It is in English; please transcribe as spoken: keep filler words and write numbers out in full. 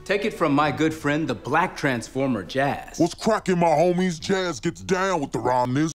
Take it from my good friend, the Black Transformer Jazz. What's cracking, my homies? Jazz gets down with the rhyme.